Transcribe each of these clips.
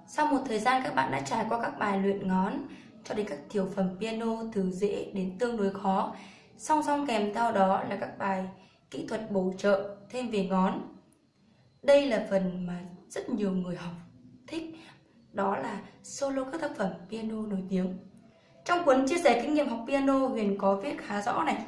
Sau một thời gian các bạn đã trải qua các bài luyện ngón cho đến các tiểu phẩm piano từ dễ đến tương đối khó, song song kèm theo đó là các bài kỹ thuật bổ trợ thêm về ngón. Đây là phần mà rất nhiều người học thích, đó là solo các tác phẩm piano nổi tiếng. Trong cuốn chia sẻ kinh nghiệm học piano, Huyền có viết khá rõ này.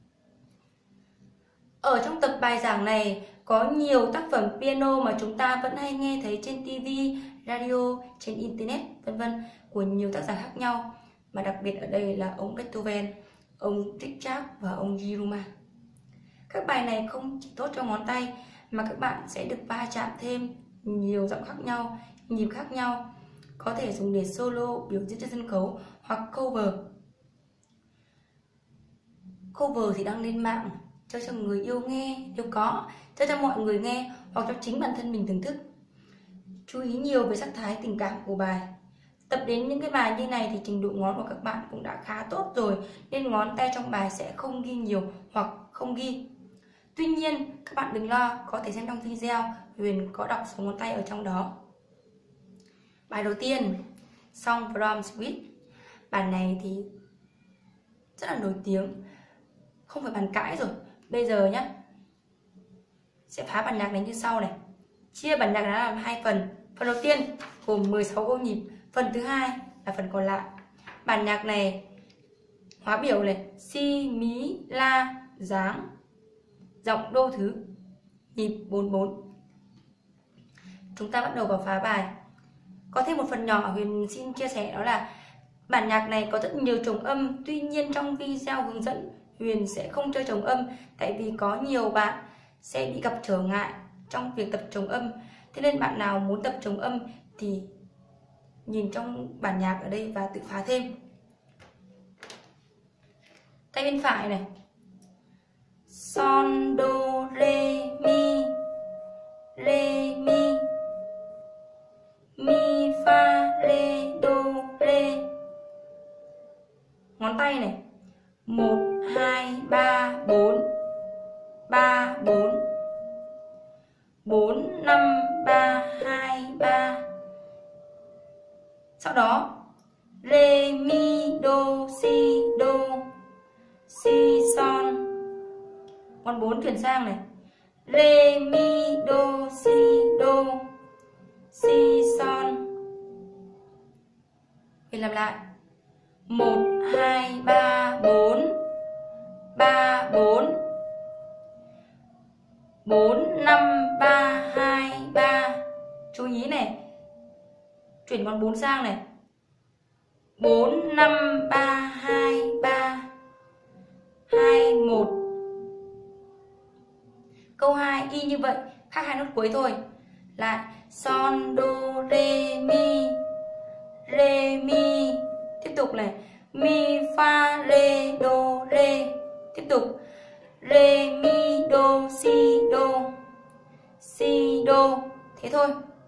Ở trong tập bài giảng này có nhiều tác phẩm piano mà chúng ta vẫn hay nghe thấy trên TV, radio, trên Internet, vân vân, của nhiều tác giả khác nhau. Mà đặc biệt ở đây là ông Beethoven, ông Richard và ông Giruma. Các bài này không chỉ tốt cho ngón tay mà các bạn sẽ được va chạm thêm nhiều giọng khác nhau, nhịp khác nhau, có thể dùng để solo, biểu diễn trên sân khấu hoặc cover. Cover thì đăng lên mạng, chơi cho người yêu nghe nếu có, chơi cho mọi người nghe hoặc cho chính bản thân mình thưởng thức. Chú ý nhiều về sắc thái tình cảm của bài. Tập đến những cái bài như này thì trình độ ngón của các bạn cũng đã khá tốt rồi, nên ngón tay trong bài sẽ không ghi nhiều hoặc không ghi. Tuy nhiên, các bạn đừng lo, có thể xem trong video, Huyền có đọc số ngón tay ở trong đó. Bài đầu tiên, Song from Sweden. Bài này thì rất là nổi tiếng, không phải bàn cãi rồi. Bây giờ nhé, sẽ phá bản nhạc này như sau này. Chia bản nhạc này làm hai phần. Phần đầu tiên gồm 16 ô nhịp, phần thứ hai là phần còn lại. Bản nhạc này hóa biểu này: si, mí, la, dáng, giọng đô thứ, nhịp 44. Chúng ta bắt đầu vào phá bài. Có thêm một phần nhỏ Huyền xin chia sẻ, đó là bản nhạc này có rất nhiều trùng âm. Tuy nhiên trong video hướng dẫn Huyền sẽ không chơi trùng âm, tại vì có nhiều bạn sẽ bị gặp trở ngại trong việc tập trùng âm. Thế nên bạn nào muốn tập trùng âm thì nhìn trong bản nhạc ở đây và tự phá thêm. Tay bên phải này: son, do, re, mi, mi, fa, re, do, re. Ngón tay này: 1, 2, 3, 4, 3, 4, 4, 5, 3, 2, 3. Sau đó re, mi, do, si, son. Ngón 4 chuyển sang này: re, mi, do, si, son. Mình làm lại: 1, 2, 3, 4, 3, 4, 4, 5, 3, 2, 3. Chú ý này, chuyển ngón 4 sang này: 4, 5, 3, 2, 3, 2, 1. Câu 2 y như vậy, khác hai nốt cuối thôi. Lại son, do, re, mi. Tiếp tục này: mi, fa, re, do, re. Tiếp tục re, mi, do, si, do. Thế thôi.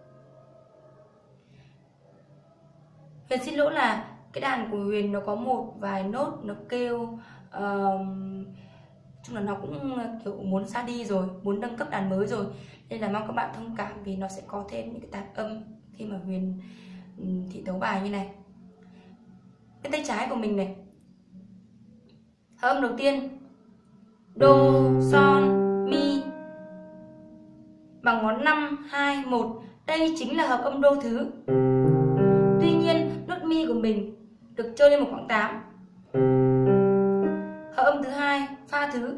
Huyền xin lỗi là cái đàn của Huyền nó có một vài nốt nó kêu, chung là nó cũng kiểu muốn ra đi rồi, muốn nâng cấp đàn mới rồi, nên là mong các bạn thông cảm vì nó sẽ có thêm những cái tạp âm khi mà Huyền thị tấu bài như này. Bên tay trái của mình này, hợp âm đầu tiên do, son, mi bằng ngón 5, 2, 1. Đây chính là hợp âm đô thứ. Tuy nhiên nốt mi của mình được chơi lên một quãng 8. Hợp âm thứ hai, pha thứ,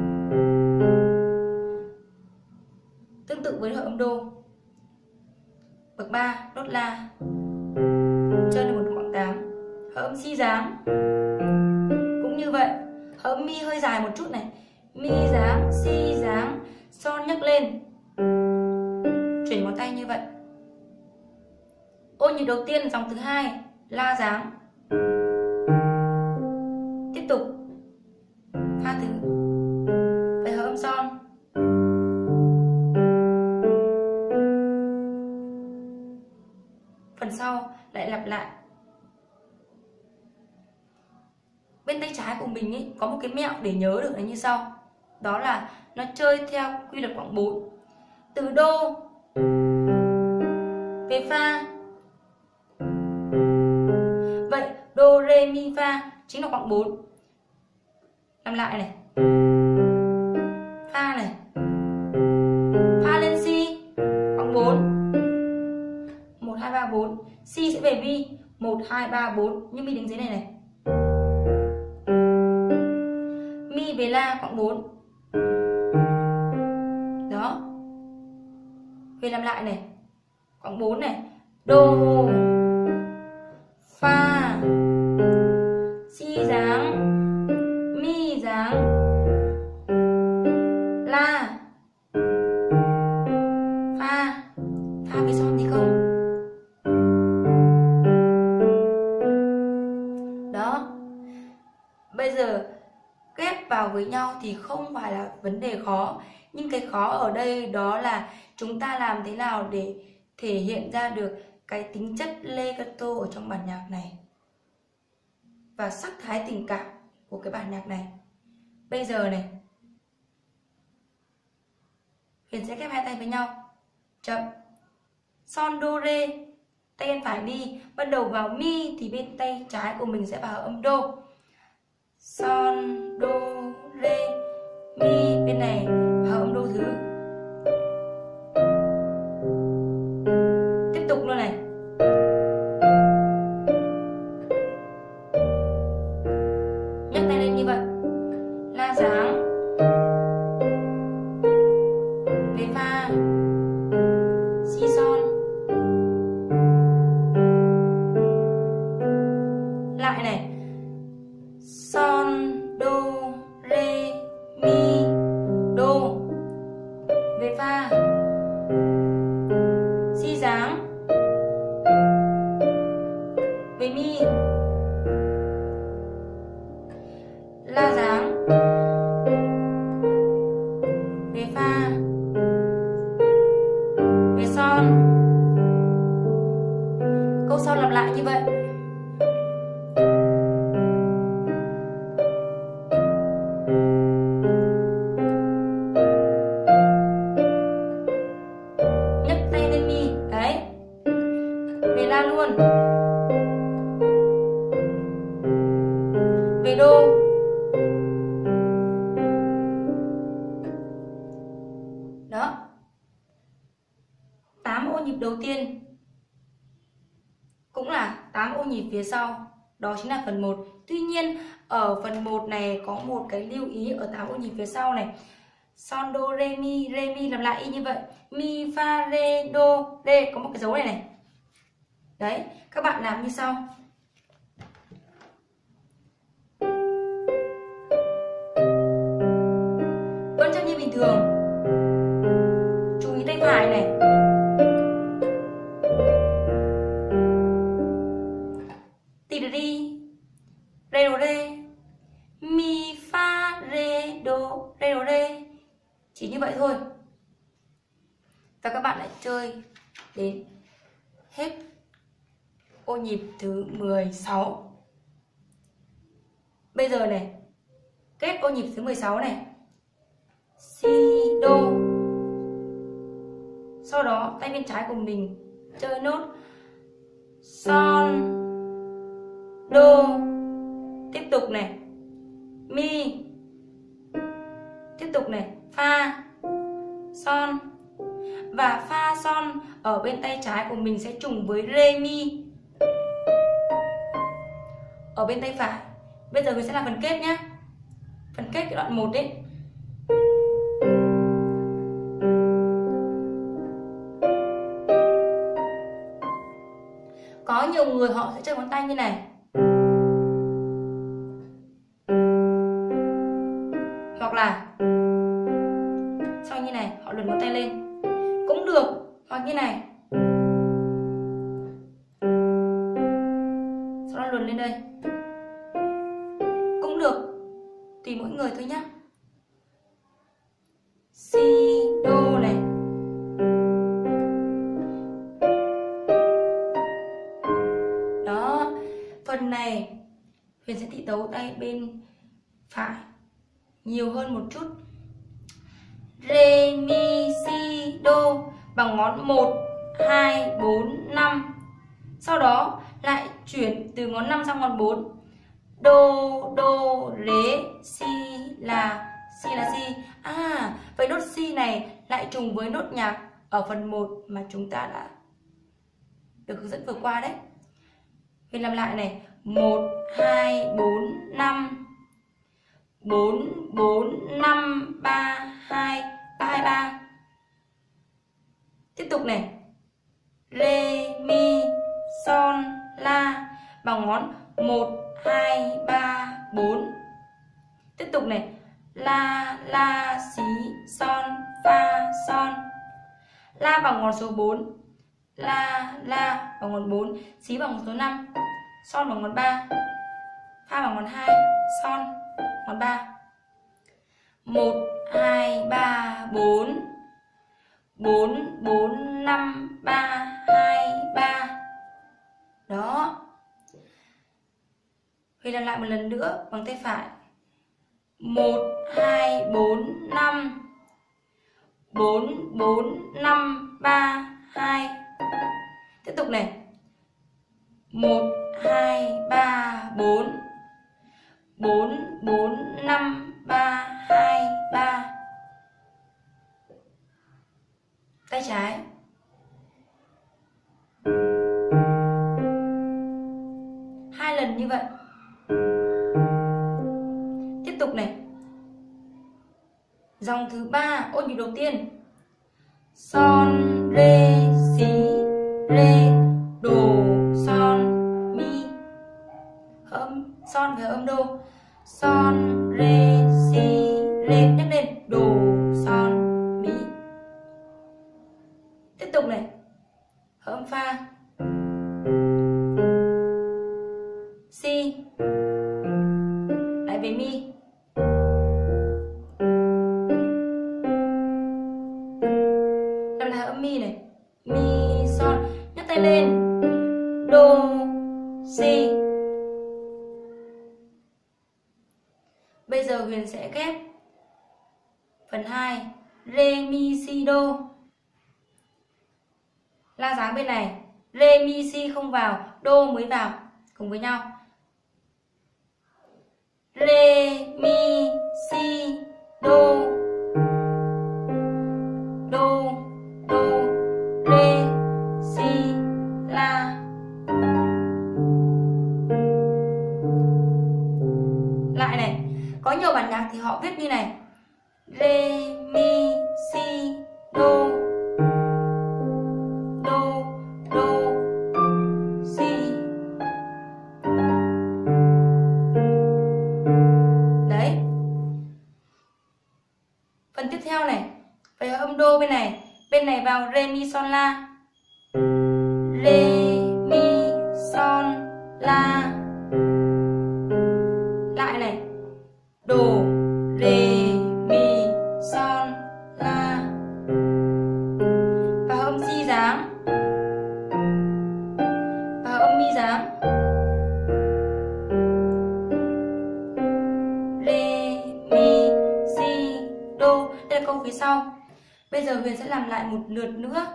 tương tự với hợp âm đô. Bậc 3, nốt la, chơi lên một quãng 8. Hợp âm si dáng cũng như vậy. Hợp âm mi hơi dài một chút này: mi dáng, si dáng, son nhấc lên. Chuyển ngón tay như vậy. Ô nhịp đầu tiên dòng thứ hai, la dáng. Tiếp tục pha thứ với hợp âm son. Phần sau lại lặp lại. Bên tay trái của mình ý, có một cái mẹo để nhớ được là như sau. Đó là nó chơi theo quy luật quãng 4. Từ đô về pha mi, fa chính là khoảng 4. Làm lại này. Fa này. Fa lên si khoảng 4. 1 2 3 4. Si sẽ về mi 1 2 3 4, nhưng mi đứng dưới này này. Mi về la khoảng 4. Đó. Về làm lại này. Khoảng 4 này. Đô, fa, si dáng, mi dáng, la, fa. Fa với son gì không? Đó. Bây giờ ghép vào với nhau thì không phải là vấn đề khó. Nhưng cái khó ở đây đó là chúng ta làm thế nào để thể hiện ra được cái tính chất legato ở trong bản nhạc này và sắc thái tình cảm của cái bản nhạc này. Bây giờ này, Huyền sẽ ghép hai tay với nhau. Chậm. Son, do, re. Tay bên phải đi, bắt đầu vào mi thì bên tay trái của mình sẽ vào âm đô. Son, do, re, mi, bên này vào âm đô thứ. Tiếp tục luôn này. Nhấc tay lên như vậy. La dáng. Về pha. Si son. Lại này. Son, do, re, mi, đô. Về pha. Si dáng. Về mi. La dáng. Về pha. Về son. Câu sau lặp lại như vậy. Nhấc tay lên mi. Đấy. Về la luôn. Về đô. Đó. 8 ô nhịp đầu tiên cũng là 8 ô nhịp phía sau. Đó chính là phần 1. Tuy nhiên ở phần 1 này có một cái lưu ý ở 8 ô nhịp phía sau này. Son, do, re, mi làm lại y như vậy. Mi, fa, re, do, re. Có một cái dấu này này. Đấy, các bạn làm như sau. Vẫn chậm như bình thường. Chú ý tay phải này. Ti ri, re do re, mi fa re do re. Chỉ như vậy thôi. Và các bạn lại chơi đến hết ô nhịp thứ 16. Bây giờ này, kết ô nhịp thứ 16 này. Si, đô. Sau đó tay bên trái của mình chơi nốt son, đô. Tiếp tục này, mi. Tiếp tục này, fa, son. Và fa son ở bên tay trái của mình sẽ trùng với re mi ở bên tay phải. Bây giờ mình sẽ làm phần kết nhé. Phần kết cái đoạn 1 đấy. Có nhiều người họ sẽ chơi ngón tay như này. Hoặc là sau như này họ luồn ngón tay lên cũng được. Hoặc như này, sau đó luồn lên đây cũng được. Tùy mỗi người thôi nhá. Si, đô này. Đó. Phần này Huyền sẽ tỉ tấu tay bên phải nhiều hơn một chút. Re, mi, si, đô bằng ngón 1, 2, 4, 5. Sau đó lại chuyển từ ngón 5 sang ngón 4. đô, ré, si là si. Vậy nốt si này lại trùng với nốt nhạc ở phần 1 mà chúng ta đã được hướng dẫn vừa qua đấy. Huyền làm lại này. 1 2 4 5 4 4 5 3 2 3 2 3. Tiếp tục này. Rê mi son la bằng ngón 1 2 3 4. Tiếp tục này. La xí son fa son. La bằng ngón số 4. La bằng ngón 4, xí bằng ngón số 5, son bằng ngón 3, fa bằng ngón 2, son ngón 3. 1 2 3 4 4 4 5 3 2 3. Đó. Huyền làm lại một lần nữa bằng tay phải. 1 2 4 5 4 4 5 3 2. Tiếp tục này. 1 2 3 4 4 4 5 3 2 3. Tay trái. Hai lần như vậy. Tiếp tục này. Dòng thứ 3, ô nhịp đầu tiên. Son rê xí rê đồ son mi. Âm son với âm đô. Son rê xí rê, nhắc lên, đồ son mi. Tiếp tục này. Âm pha. Si. Lại về mi. Làm lại âm mi này. Mi son, nhấc tay lên. Đô si. Bây giờ Huyền sẽ ghép phần 2. Rê mi si đô. La dáng bên này. Rê mi si không vào, đô mới vào, cùng với nhau. Rê mi si đô. Đô đô rê si la. Lại này. Có nhiều bản nhạc thì họ viết như này. Rê mi si đô. Đô đô si. Đấy. Phần tiếp theo này. Phải âm đô bên này. Bên này vào rê mi son la. Rê mi son la. Lại này. Đồ rê mi son la. Và âm si dáng. Và âm mi dáng. Rê mi si đô. Đây là câu phía sau. Bây giờ Huyền sẽ làm lại một lượt nữa.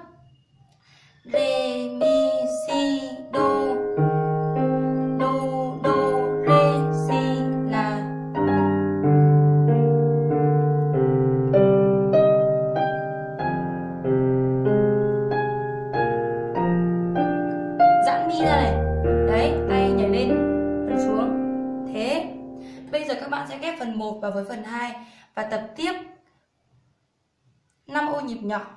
Rê mi si đô. Đô đô rê si la. Giãn mi ra này. Đấy, tay nhảy lên, phần xuống. Thế. Bây giờ các bạn sẽ ghép phần 1 vào với phần 2 và tập tiếp 5 ô nhịp nhỏ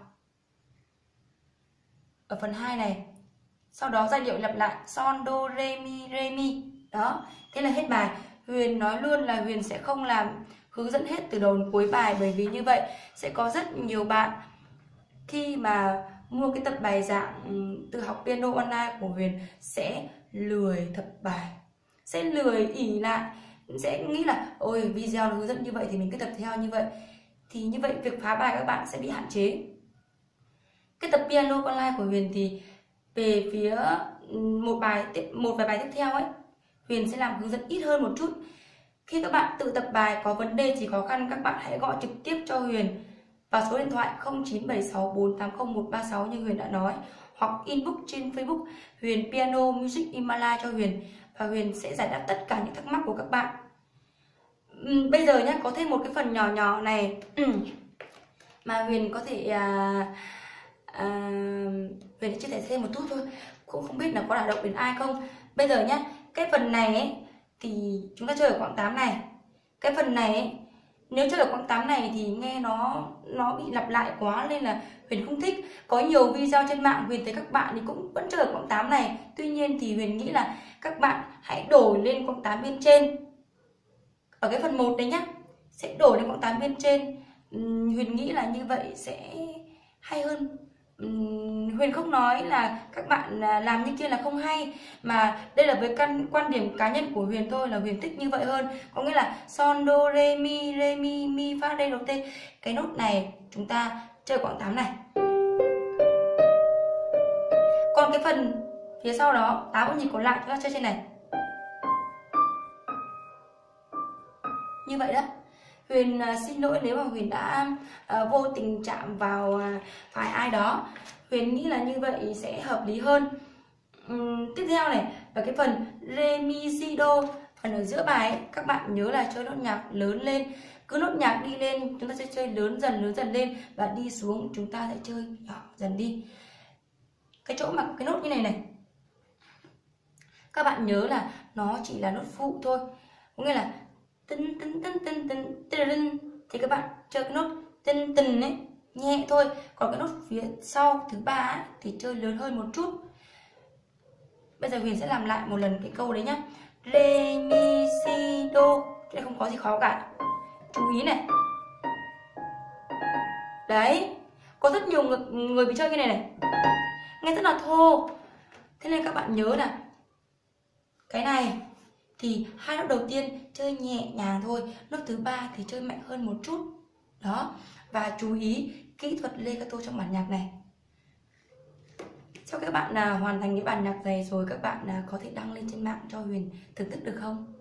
ở phần 2 này. Sau đó giai điệu lặp lại son đô rê mi. Đó, thế là hết bài. Huyền nói luôn là Huyền sẽ không làm hướng dẫn hết từ đầu đến cuối bài, bởi vì như vậy sẽ có rất nhiều bạn khi mà mua cái tập bài giảng tự học piano online của Huyền sẽ lười tập bài, sẽ lười ỉ lại, sẽ nghĩ là ôi video hướng dẫn như vậy thì mình cứ tập theo như vậy. Thì như vậy việc phá bài các bạn sẽ bị hạn chế. Cái tập piano online của Huyền thì về phía một vài bài tiếp theo ấy, Huyền sẽ làm hướng dẫn ít hơn một chút. Khi các bạn tự tập bài có vấn đề gì khó khăn, các bạn hãy gọi trực tiếp cho Huyền vào số điện thoại 0976480136 như Huyền đã nói, hoặc inbox trên Facebook Huyền Piano Music Himalaya cho Huyền. và Huyền sẽ giải đáp tất cả những thắc mắc của các bạn. Bây giờ nhé, có thêm một cái phần nhỏ nhỏ này mà Huyền có thể Huyền chia sẻ thêm một chút thôi, cũng không biết là có đả động đến ai không. Bây giờ nhé, cái phần này ấy, thì chúng ta chơi ở quãng 8 này. Cái phần này ấy, nếu chơi ở quãng 8 này thì nghe nó bị lặp lại quá nên là Huyền không thích. Có nhiều video trên mạng Huyền thấy các bạn thì cũng vẫn chơi ở quãng 8 này. Tuy nhiên thì Huyền nghĩ là các bạn hãy đổi lên quãng 8 bên trên. Ở cái phần 1 đấy nhá, sẽ đổi lên quãng 8 bên trên. Huyền nghĩ là như vậy sẽ hay hơn. Huyền không nói là các bạn làm như kia là không hay, mà đây là với quan điểm cá nhân của Huyền thôi, là Huyền thích như vậy hơn. Có nghĩa là son do re mi mi fa re do te, cái nốt này chúng ta chơi quãng 8 này. Còn cái phần phía sau đó 8 âm nhịp còn lại chúng ta chơi trên này, như vậy đó. Huyền xin lỗi nếu mà Huyền đã vô tình chạm vào phải ai đó. Huyền nghĩ là như vậy sẽ hợp lý hơn. Tiếp theo này, ở cái phần re mi si do, phần ở giữa bài ấy, các bạn nhớ là chơi nốt nhạc lớn lên. Cứ nốt nhạc đi lên chúng ta sẽ chơi lớn dần lên, và đi xuống chúng ta sẽ chơi nhỏ dần đi. Cái chỗ mà cái nốt như này này, các bạn nhớ là nó chỉ là nốt phụ thôi, có nghĩa là tân thì các bạn chơi cái nốt tân ấy nhẹ thôi, còn cái nốt phía sau thứ ba ấy, thì chơi lớn hơn một chút. Bây giờ Huyền sẽ làm lại một lần cái câu đấy nhá. Re mi si do, đây không có gì khó cả, chú ý này. Đấy, có rất nhiều người bị chơi cái này này, nghe rất là thô. Thế nên các bạn nhớ là cái này thì hai nốt đầu tiên chơi nhẹ nhàng thôi, nốt thứ ba thì chơi mạnh hơn một chút. Đó, và chú ý kỹ thuật legato trong bản nhạc này. Sau các bạn hoàn thành cái bản nhạc này rồi, các bạn có thể đăng lên trên mạng cho Huyền thưởng thức được không?